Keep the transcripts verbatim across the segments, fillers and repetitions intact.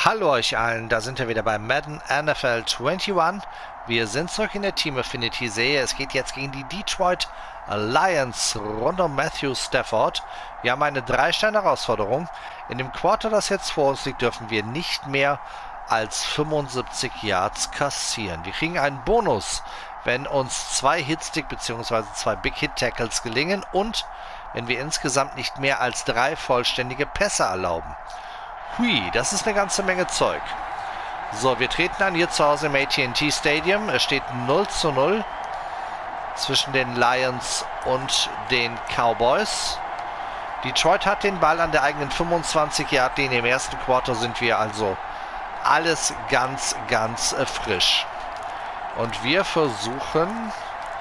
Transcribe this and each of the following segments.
Hallo euch allen, da sind wir wieder bei Madden N F L einundzwanzig. Wir sind zurück in der Team Affinity Serie. Es geht jetzt gegen die Detroit Lions rund um Matthew Stafford. Wir haben eine drei-Sterne-Herausforderung. In dem Quarter, das jetzt vor uns liegt, dürfen wir nicht mehr als fünfundsiebzig Yards kassieren. Wir kriegen einen Bonus, wenn uns zwei Hitstick bzw. zwei Big Hit Tackles gelingen und wenn wir insgesamt nicht mehr als drei vollständige Pässe erlauben. Hui, das ist eine ganze Menge Zeug. So, wir treten an hier zu Hause im A T and T Stadium. Es steht null zu null zwischen den Lions und den Cowboys. Detroit hat den Ball an der eigenen fünfundzwanzig Yard Linie. Im ersten Quarter sind wir also alles ganz, ganz äh, frisch. Und wir versuchen...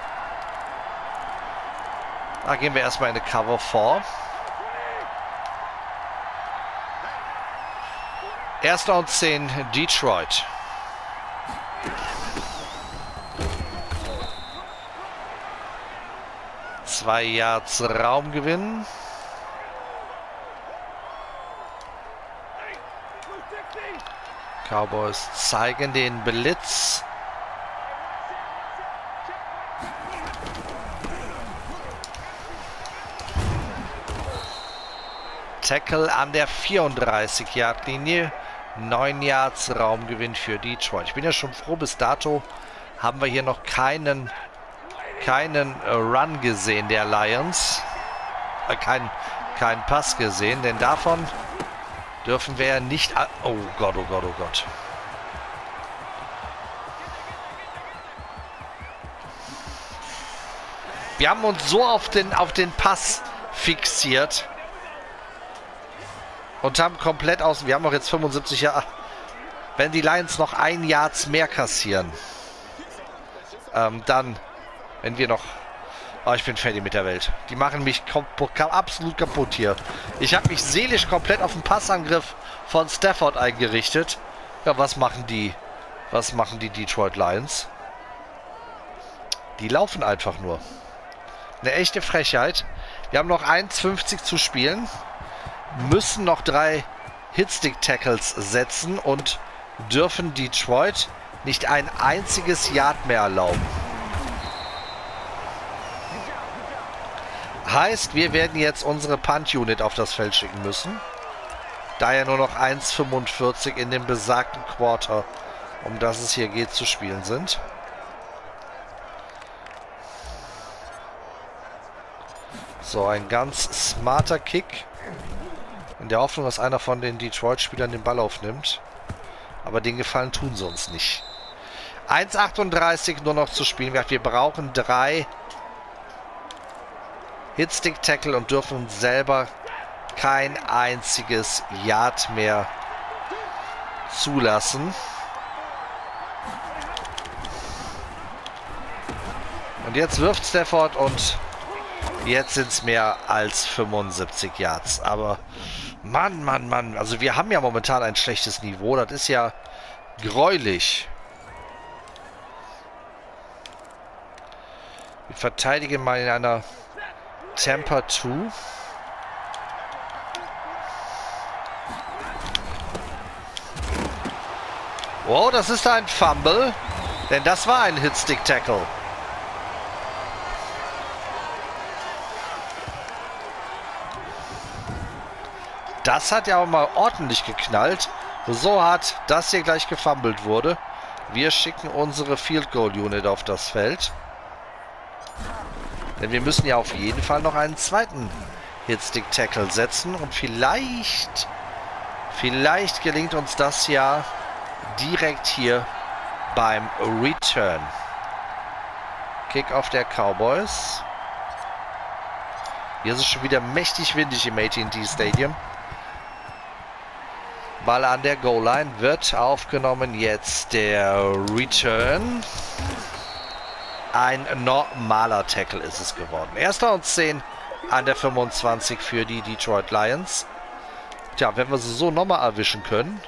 Da gehen wir erstmal in eine Cover vier. Erster und zehn, Detroit. Zwei Yards Raumgewinn. Cowboys zeigen den Blitz. Tackle an der vierunddreißig Yard Linie. neun Yards Raumgewinn für Detroit. Ich bin ja schon froh, bis dato haben wir hier noch keinen, keinen Run gesehen der Lions. Äh, keinen kein Pass gesehen, denn davon dürfen wir ja nicht... Oh Gott, oh Gott, oh Gott. Wir haben uns so auf den, auf den Pass fixiert. Und haben komplett aus... Wir haben auch jetzt fünfundsiebzig Jahre... Wenn die Lions noch ein Yards mehr kassieren, ähm, dann, wenn wir noch... Oh, ich bin fertig mit der Welt. Die machen mich absolut kaputt hier. Ich habe mich seelisch komplett auf den Passangriff von Stafford eingerichtet. Ja, was machen die... Was machen die Detroit Lions? Die laufen einfach nur. Eine echte Frechheit. Wir haben noch eins fünfzig zu spielen. Müssen noch drei Hitstick-Tackles setzen und dürfen Detroit nicht ein einziges Yard mehr erlauben. Heißt, wir werden jetzt unsere Punt-Unit auf das Feld schicken müssen. Da ja nur noch eins fünfundvierzig in dem besagten Quarter, um das es hier geht, zu spielen sind. So, ein ganz smarter Kick. In der Hoffnung, dass einer von den Detroit-Spielern den Ball aufnimmt. Aber den Gefallen tun sie uns nicht. eins achtunddreißig nur noch zu spielen. Wir brauchen drei Hitstick-Tackle und dürfen selber kein einziges Yard mehr zulassen. Und jetzt wirft Stafford und jetzt sind es mehr als fünfundsiebzig Yards. Aber Mann, Mann, Mann. Also wir haben ja momentan ein schlechtes Niveau. Das ist ja gräulich. Wir verteidigen mal in einer Temper zwei. Wow, das ist ein Fumble. Denn das war ein Hitstick-Tackle. Das hat ja auch mal ordentlich geknallt. So hart, dass hier gleich gefummelt wurde. Wir schicken unsere Field Goal Unit auf das Feld. Denn wir müssen ja auf jeden Fall noch einen zweiten Hitstick Tackle setzen. Und vielleicht, vielleicht gelingt uns das ja direkt hier beim Return. Kickoff der Cowboys. Hier ist es schon wieder mächtig windig im A T and T Stadium. Ball an der Goal-Line wird aufgenommen. Jetzt der Return. Ein normaler Tackle ist es geworden. Erster und zehn an der fünfundzwanzig für die Detroit Lions. Tja, wenn wir sie so nochmal erwischen können,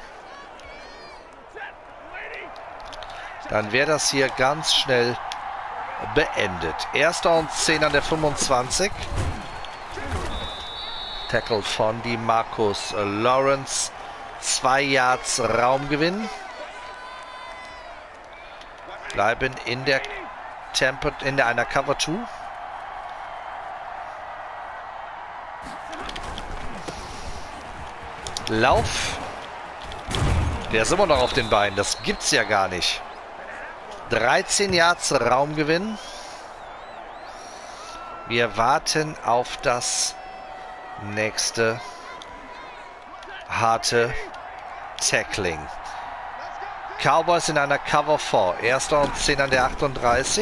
dann wäre das hier ganz schnell beendet. Erster und zehn an der fünfundzwanzig. Tackle von die Marcus Lawrence. Zwei Yards Raumgewinn. Bleiben in der Tempo, in der einer Cover zwei. Lauf. Der ist immer noch auf den Beinen. Das gibt's ja gar nicht. dreizehn Yards Raumgewinn. Wir warten auf das nächste harte Tackling. Cowboys in einer Cover vier. Erster und zehn an der achtunddreißig.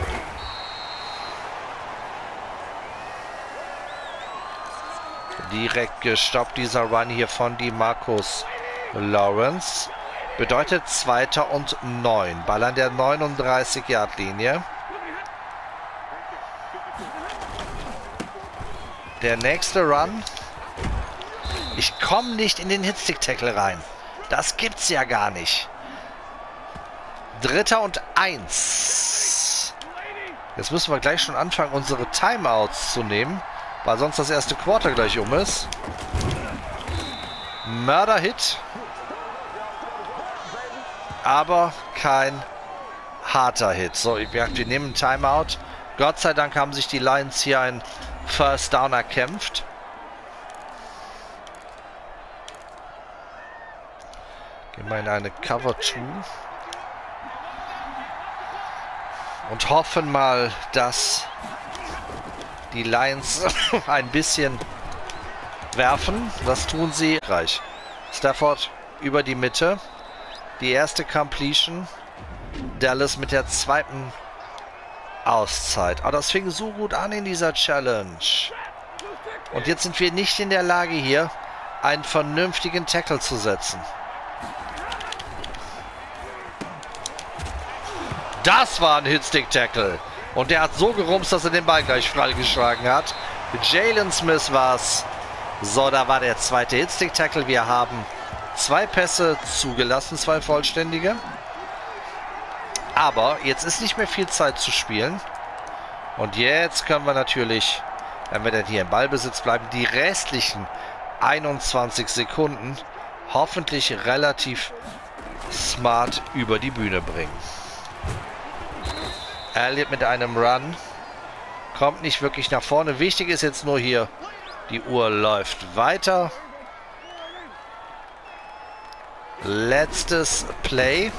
Direkt gestoppt dieser Run hier von DeMarcus Lawrence. Bedeutet zweiter und neun. Ball an der neununddreißig Yard Linie. Der nächste Run. Ich komme nicht in den Hitstick-Tackle rein. Das gibt's ja gar nicht. Dritter und eins. Jetzt müssen wir gleich schon anfangen, unsere Timeouts zu nehmen, weil sonst das erste Quarter gleich um ist. Mörder-Hit. Aber kein harter Hit. So, wir, wir nehmen Timeout. Gott sei Dank haben sich die Lions hier ein First Down erkämpft. Gehen wir in eine Cover zwei. Und hoffen mal, dass die Lions ein bisschen werfen. Das tun sie. Reich. Stafford über die Mitte. Die erste Completion. Dallas mit der zweiten Auszeit. Aber das fing so gut an in dieser Challenge. Und jetzt sind wir nicht in der Lage, hier einen vernünftigen Tackle zu setzen. Das war ein Hitstick-Tackle. Und der hat so gerumst, dass er den Ball gleich freigeschlagen hat. Jalen Smith war's. So, da war der zweite Hitstick-Tackle. Wir haben zwei Pässe zugelassen, zwei vollständige. Aber jetzt ist nicht mehr viel Zeit zu spielen. Und jetzt können wir natürlich, wenn wir denn hier im Ballbesitz bleiben, die restlichen einundzwanzig Sekunden hoffentlich relativ smart über die Bühne bringen. Elliott mit einem Run. Kommt nicht wirklich nach vorne. Wichtig ist jetzt nur hier, die Uhr läuft weiter. Letztes Play.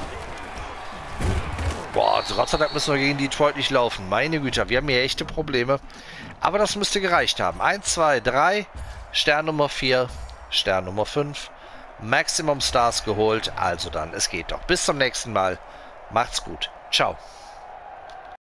Boah, Gott sei Dank müssen wir gegen Detroit nicht laufen. Meine Güte, wir haben hier echte Probleme. Aber das müsste gereicht haben. eins, zwei, drei. Stern Nummer vier. Stern Nummer fünf. Maximum Stars geholt. Also dann, es geht doch. Bis zum nächsten Mal. Macht's gut. Ciao.